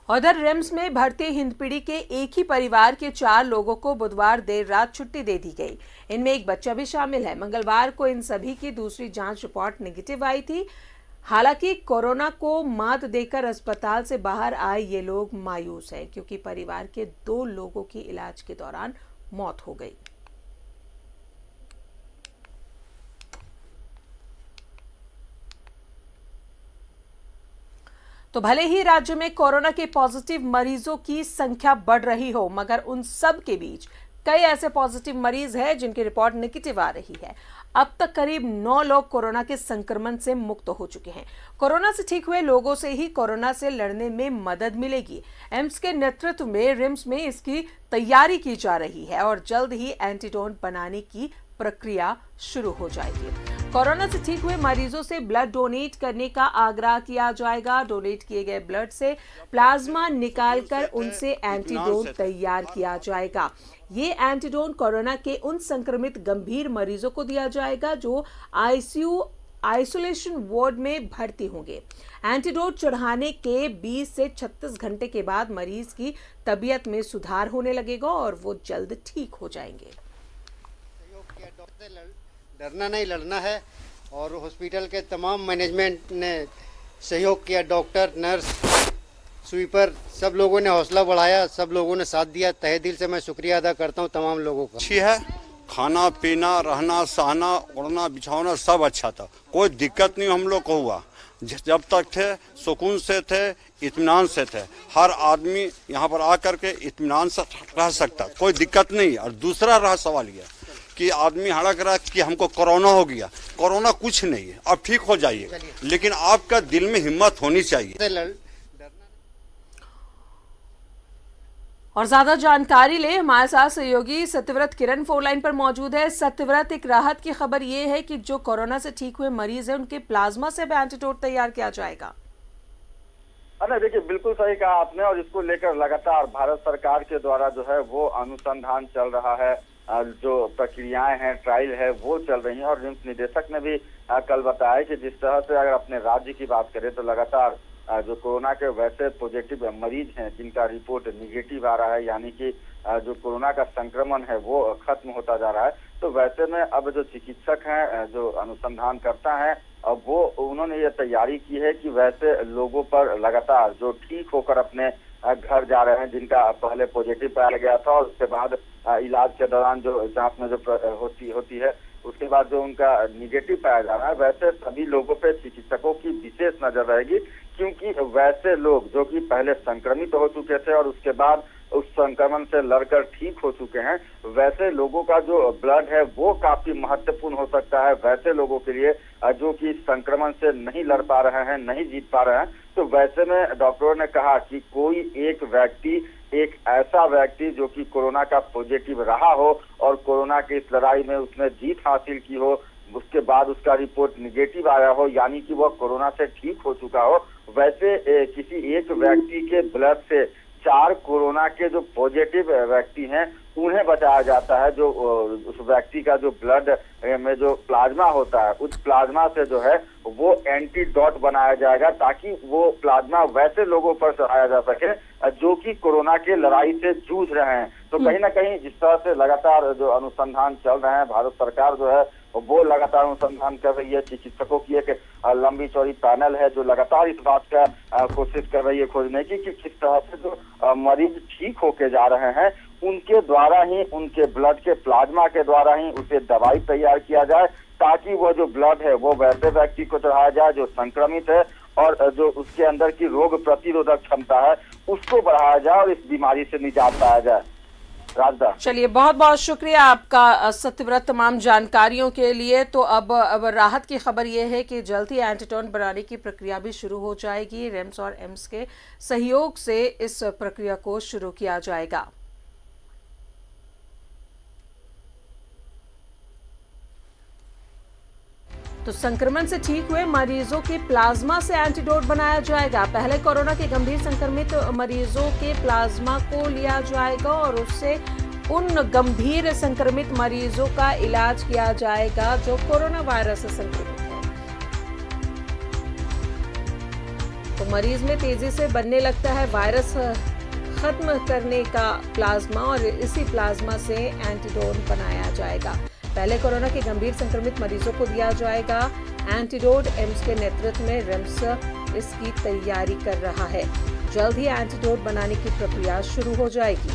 उधर रिम्स में भर्ती हिंदपीढ़ी के एक ही परिवार के 4 लोगों को बुधवार देर रात छुट्टी दे दी गई। इनमें एक बच्चा भी शामिल है। मंगलवार को इन सभी की दूसरी जांच रिपोर्ट नेगेटिव आई थी। हालांकि कोरोना को मात देकर अस्पताल से बाहर आए ये लोग मायूस हैं, क्योंकि परिवार के 2 लोगों की इलाज के दौरान मौत हो गई। तो भले ही राज्य में कोरोना के पॉजिटिव मरीजों की संख्या बढ़ रही हो, मगर उन सब के बीच कई ऐसे पॉजिटिव मरीज हैं जिनकी रिपोर्ट नेगेटिव आ रही है। अब तक करीब 9 लोग कोरोना के संक्रमण से मुक्त हो चुके हैं। कोरोना से ठीक हुए लोगों से ही कोरोना से लड़ने में मदद मिलेगी। एम्स के नेतृत्व में रिम्स में इसकी तैयारी की जा रही है और जल्द ही एंटीडोट बनाने की प्रक्रिया शुरू हो जाएगी। कोरोना से ठीक हुए मरीजों से ब्लड डोनेट करने का आग्रह किया जाएगा। डोनेट किए गए ब्लड से प्लाज्मा निकालकर उनसे एंटीडोट तैयार किया जाएगा। ये एंटीडोट कोरोना के उन संक्रमित गंभीर मरीजों को दिया जाएगा जो आइसोलेशन वार्ड में भर्ती होंगे। एंटीडोट चढ़ाने के 20 से 36 घंटे के बाद मरीज की तबीयत में सुधार होने लगेगा और वो जल्द ठीक हो जाएंगे। डरना नहीं, लड़ना है। और हॉस्पिटल के तमाम मैनेजमेंट ने सहयोग किया। डॉक्टर, नर्स, स्वीपर, सब लोगों ने हौसला बढ़ाया, सब लोगों ने साथ दिया। तहे दिल से मैं शुक्रिया अदा करता हूं तमाम लोगों का। अच्छी है, खाना पीना, रहना, सहना, उड़ना, बिछाना सब अच्छा था। कोई दिक्कत नहीं हम लोग को हुआ। जब तक थे सुकून से थे, इत्मीनान से थे। हर आदमी यहाँ पर आकर के इत्मीनान से रह सकता, कोई दिक्कत नहीं। और दूसरा रहा सवाल यह कि आदमी हड़क रहा कि हमको कोरोना हो गया। कोरोना कुछ नहीं है, अब ठीक हो जाइए, लेकिन आपका दिल में हिम्मत होनी चाहिए। और ज्यादा जानकारी ले हमारे साथ सहयोगी सत्यव्रत किरण फोन लाइन पर मौजूद है। सत्यव्रत, एक राहत की खबर ये है कि जो कोरोना से ठीक हुए मरीज हैं उनके प्लाज्मा से भी एंटीडोट तैयार किया जाएगा। अरे देखिए, बिल्कुल सही कहा आपने। और इसको लेकर लगातार भारत सरकार के द्वारा जो है वो अनुसंधान चल रहा है, जो प्रक्रियाएं हैं, ट्रायल है, वो चल रही हैं। और रिम्स निदेशक ने भी कल बताया कि जिस तरह से अगर अपने राज्य की बात करें तो लगातार जो कोरोना के वैसे पॉजिटिव मरीज हैं जिनका रिपोर्ट निगेटिव आ रहा है, यानी कि जो कोरोना का संक्रमण है वो खत्म होता जा रहा है। तो वैसे में अब जो चिकित्सक हैं, जो अनुसंधान करता है, अब वो उन्होंने ये तैयारी की है कि वैसे लोगों पर लगातार जो ठीक होकर अपने घर जा रहे हैं, जिनका पहले पॉजिटिव पाया गया था और उसके बाद इलाज के दौरान जो जांच में जो होती है उसके बाद जो उनका निगेटिव पाया जा रहा है, वैसे सभी लोगों पे चिकित्सकों की विशेष नजर रहेगी। क्योंकि वैसे लोग जो कि पहले संक्रमित हो चुके थे और उसके बाद उस संक्रमण से लड़कर ठीक हो चुके हैं, वैसे लोगों का जो ब्लड है वो काफी महत्वपूर्ण हो सकता है वैसे लोगों के लिए जो कि संक्रमण से नहीं लड़ पा रहे हैं, नहीं जीत पा रहे हैं। तो वैसे में डॉक्टरों ने कहा कि कोई एक ऐसा व्यक्ति जो कि कोरोना का पॉजिटिव रहा हो और कोरोना की इस लड़ाई में उसने जीत हासिल की हो, उसके बाद उसका रिपोर्ट निगेटिव आया हो, यानी कि वह कोरोना से ठीक हो चुका हो, वैसे किसी एक व्यक्ति के ब्लड से 4 कोरोना के जो पॉजिटिव व्यक्ति हैं उन्हें बचाया जाता है। जो उस व्यक्ति का जो ब्लड में जो प्लाज्मा होता है, उस प्लाज्मा से जो है वो एंटीडोट बनाया जाएगा, ताकि वो प्लाज्मा वैसे लोगों पर चढ़ाया जा सके जो कि कोरोना के लड़ाई से जूझ रहे हैं। तो कहीं ना कहीं जिस तरह से लगातार जो अनुसंधान चल रहे हैं, भारत सरकार जो है वो लगातार अनुसंधान कर रही है। चिकित्सकों की एक लंबी चौड़ी पैनल है जो लगातार इस बात का कोशिश कर रही है खोजने की कि किस तरह से जो मरीज ठीक होके जा रहे हैं उनके द्वारा ही, उनके ब्लड के प्लाज्मा के द्वारा ही उसे दवाई तैयार किया जाए, ताकि वो जो ब्लड है वो वैसे व्यक्ति को चढ़ाया जाए जो संक्रमित है और जो उसके अंदर की रोग प्रतिरोधक क्षमता है उसको बढ़ाया जाए और इस बीमारी से निजात पाया जाए। चलिए, बहुत बहुत शुक्रिया आपका सत्यव्रत तमाम जानकारियों के लिए। तो अब राहत की खबर यह है कि जल्द ही एंटीडोट बनाने की प्रक्रिया भी शुरू हो जाएगी। रिम्स और एम्स के सहयोग से इस प्रक्रिया को शुरू किया जाएगा। तो संक्रमण से ठीक हुए मरीजों के प्लाज्मा से एंटीडोट बनाया जाएगा। पहले कोरोना के गंभीर संक्रमित मरीजों के प्लाज्मा को लिया जाएगा और उससे उन गंभीर संक्रमित मरीजों का इलाज किया जाएगा जो कोरोना वायरस से संक्रमित है। तो मरीज में तेजी से बनने लगता है वायरस खत्म करने का प्लाज्मा और इसी प्लाज्मा से एंटीडोट बनाया जाएगा। पहले कोरोना के गंभीर संक्रमित मरीजों को दिया जाएगा एंटीडोट। एम्स के नेतृत्व में रिम्स इसकी तैयारी कर रहा है। जल्द ही एंटीडोट बनाने की प्रक्रिया शुरू हो जाएगी।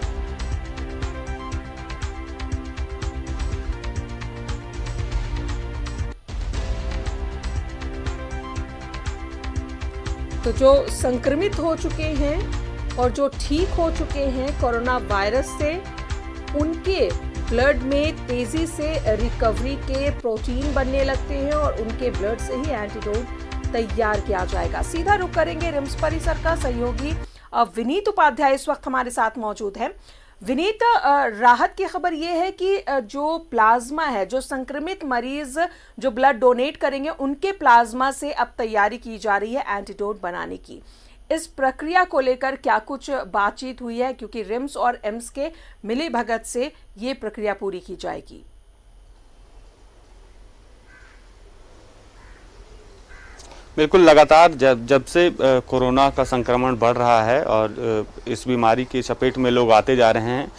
तो जो संक्रमित हो चुके हैं और जो ठीक हो चुके हैं कोरोना वायरस से, उनके ब्लड में तेजी से रिकवरी के प्रोटीन बनने लगते हैं और उनके ब्लड से ही एंटीडोट तैयार किया जाएगा। सीधा रुख करेंगे रिम्स परिसर का। सहयोगी विनीत उपाध्याय इस वक्त हमारे साथ मौजूद है। विनीत, राहत की खबर यह है कि जो प्लाज्मा है, जो संक्रमित मरीज जो ब्लड डोनेट करेंगे, उनके प्लाज्मा से अब तैयारी की जा रही है एंटीडोट बनाने की। इस प्रक्रिया को लेकर क्या कुछ बातचीत हुई है, क्योंकि रिम्स और एम्स के मिली भगत से ये प्रक्रिया पूरी की जाएगी? बिल्कुल, लगातार जब से कोरोना का संक्रमण बढ़ रहा है और इस बीमारी की चपेट में लोग आते जा रहे हैं,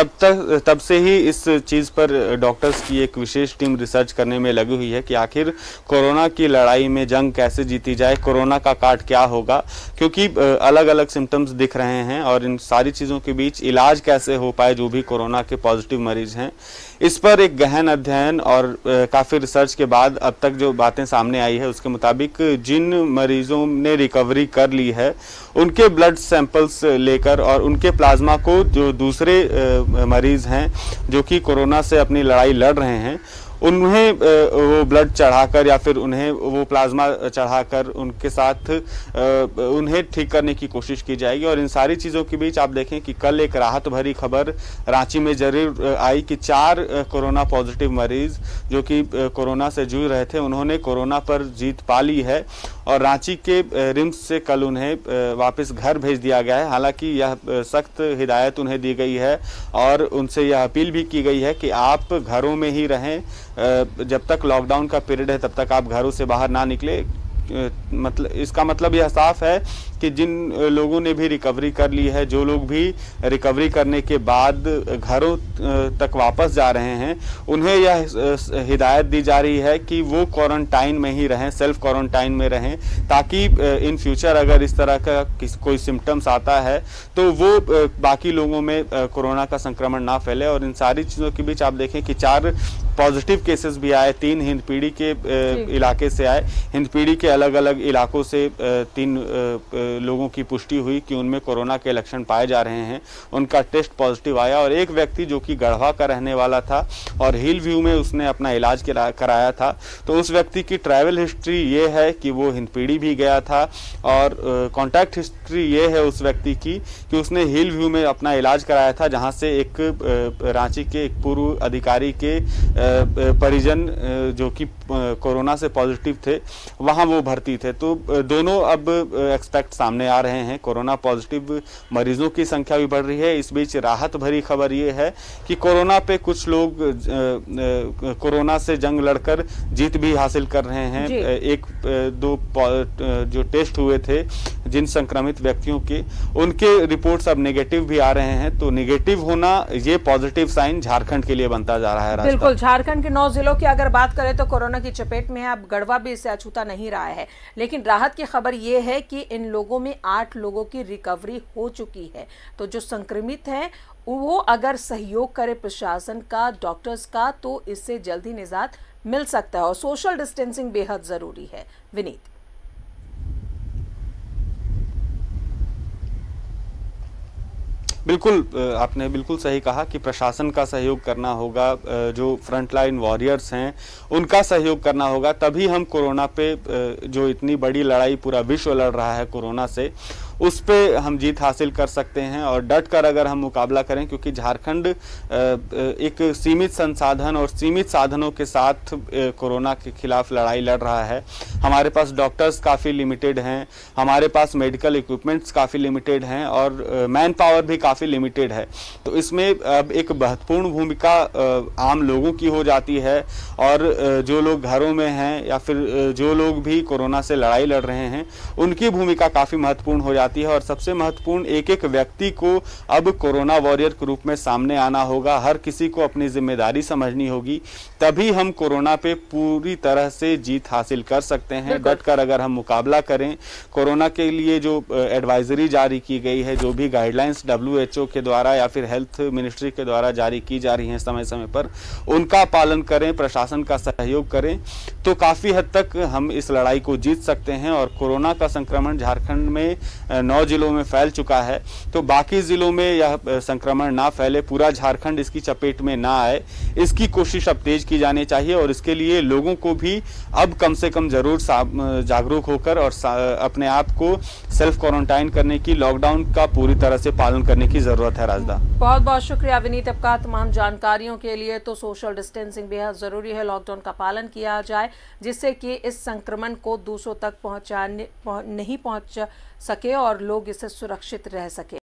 तब से ही इस चीज़ पर डॉक्टर्स की एक विशेष टीम रिसर्च करने में लगी हुई है कि आखिर कोरोना की लड़ाई में जंग कैसे जीती जाए, कोरोना का काट क्या होगा, क्योंकि अलग अलग सिम्टम्स दिख रहे हैं और इन सारी चीज़ों के बीच इलाज कैसे हो पाए जो भी कोरोना के पॉजिटिव मरीज हैं। इस पर एक गहन अध्ययन और काफ़ी रिसर्च के बाद अब तक जो बातें सामने आई है उसके मुताबिक जिन मरीजों ने रिकवरी कर ली है उनके ब्लड सैंपल्स लेकर और उनके प्लाज्मा को जो दूसरे मरीज हैं जो कि कोरोना से अपनी लड़ाई लड़ रहे हैं, उन्हें वो ब्लड चढ़ाकर या फिर उन्हें वो प्लाज्मा चढ़ाकर उनके साथ उन्हें ठीक करने की कोशिश की जाएगी। और इन सारी चीज़ों के बीच आप देखें कि कल एक राहत भरी खबर रांची में जरूर आई कि 4 कोरोना पॉजिटिव मरीज जो कि कोरोना से जूझ रहे थे, उन्होंने कोरोना पर जीत पा ली है और रांची के रिम्स से कल उन्हें वापस घर भेज दिया गया है। हालांकि यह सख्त हिदायत उन्हें दी गई है और उनसे यह अपील भी की गई है कि आप घरों में ही रहें, जब तक लॉकडाउन का पीरियड है तब तक आप घरों से बाहर ना निकले। मतलब इसका मतलब यह साफ है कि जिन लोगों ने भी रिकवरी कर ली है, जो लोग भी रिकवरी करने के बाद घरों तक वापस जा रहे हैं, उन्हें यह हिदायत दी जा रही है कि वो क्वारंटाइन में ही रहें, सेल्फ क्वारंटाइन में रहें, ताकि इन फ्यूचर अगर इस तरह का कोई सिम्टम्स आता है तो वो बाकी लोगों में कोरोना का संक्रमण ना फैले। और इन सारी चीज़ों के बीच आप देखें कि 4 पॉजिटिव केसेस भी आए, 3 हिंदपीढ़ी के इलाके से आए। हिंदपीढ़ी के अलग अलग इलाकों से 3 लोगों की पुष्टि हुई कि उनमें कोरोना के लक्षण पाए जा रहे हैं, उनका टेस्ट पॉजिटिव आया। और एक व्यक्ति जो कि गढ़वा का रहने वाला था और हिल व्यू में उसने अपना इलाज कराया था, तो उस व्यक्ति की ट्रैवल हिस्ट्री ये है कि वो हिंदपीढ़ी भी गया था और कॉन्टैक्ट हिस्ट्री ये है उस व्यक्ति की कि उसने हिल व्यू में अपना इलाज कराया था, जहाँ से एक रांची के एक पूर्व अधिकारी के परिजन जो कि कोरोना से पॉजिटिव थे, वहाँ वो भर्ती थे। तो दोनों अब एक्सपेक्ट सामने आ रहे हैं। कोरोना पॉजिटिव मरीजों की संख्या भी बढ़ रही है। इस बीच राहत भरी खबर ये है कि कोरोना पे कुछ लोग कोरोना से जंग लड़कर जीत भी हासिल कर रहे हैं। 1-2 जो टेस्ट हुए थे जिन संक्रमित व्यक्तियों के, उनके रिपोर्ट्स अब नेगेटिव भी आ रहे हैं। तो नेगेटिव होना ये पॉजिटिव साइन झारखंड के लिए बनता जा रहा है। बिल्कुल, झारखंड के 9 जिलों की अगर बात करें तो कोरोना की चपेट में है। अब गढ़वा भी इससे अछूता नहीं रहा है। लेकिन राहत की खबर यह है कि इन लोगों में 8 लोगों की रिकवरी हो चुकी है। तो जो संक्रमित हैं वो अगर सहयोग करे प्रशासन का, डॉक्टर्स का, तो इससे जल्दी निजात मिल सकता है। और सोशल डिस्टेंसिंग बेहद जरूरी है। विनीत, बिल्कुल, आपने बिल्कुल सही कहा कि प्रशासन का सहयोग करना होगा, जो फ्रंटलाइन वॉरियर्स हैं उनका सहयोग करना होगा, तभी हम कोरोना पे जो इतनी बड़ी लड़ाई पूरा विश्व लड़ रहा है कोरोना से, उस पे हम जीत हासिल कर सकते हैं और डट कर अगर हम मुकाबला करें, क्योंकि झारखंड एक सीमित संसाधन और सीमित साधनों के साथ कोरोना के खिलाफ लड़ाई लड़ रहा है। हमारे पास डॉक्टर्स काफ़ी लिमिटेड हैं, हमारे पास मेडिकल इक्विपमेंट्स काफ़ी लिमिटेड हैं और मैन पावर भी काफ़ी लिमिटेड है। तो इसमें अब एक महत्वपूर्ण भूमिका आम लोगों की हो जाती है और जो लोग घरों में हैं या फिर जो लोग भी कोरोना से लड़ाई लड़ रहे हैं उनकी भूमिका काफ़ी महत्वपूर्ण हो जाती है। और सबसे महत्वपूर्ण, एक एक व्यक्ति को अब कोरोना वॉरियर के रूप में सामने आना होगा। हर किसी को अपनी जिम्मेदारी समझनी होगी, तभी हम कोरोना पे पूरी तरह से जीत हासिल कर सकते हैं। डटकर अगर हम मुकाबला करें, कोरोना के लिए जो एडवाइजरी जारी की गई है, जो भी गाइडलाइंस WHO के द्वारा या फिर हेल्थ मिनिस्ट्री के द्वारा जारी की जा रही हैं समय समय पर, उनका पालन करें, प्रशासन का सहयोग करें, तो काफ़ी हद तक हम इस लड़ाई को जीत सकते हैं। और कोरोना का संक्रमण झारखंड में 9 जिलों में फैल चुका है, तो बाकी जिलों में यह संक्रमण ना फैले, पूरा झारखंड इसकी चपेट में ना आए, इसकी कोशिश अब तेज की जानी चाहिए। और इसके लिए लोगों को भी अब कम से कम जरूर जागरूक होकर और अपने आप को सेल्फ क्वारंटाइन करने की, लॉकडाउन का पूरी तरह से पालन करने की जरूरत है। राजदा, बहुत बहुत शुक्रिया विनीत आपका तमाम जानकारियों के लिए। तो सोशल डिस्टेंसिंग बेहद जरूरी है, लॉकडाउन का पालन किया जाए जिससे कि इस संक्रमण को दूसरों तक नहीं पहुंच सके और लोग इससे सुरक्षित रह सके।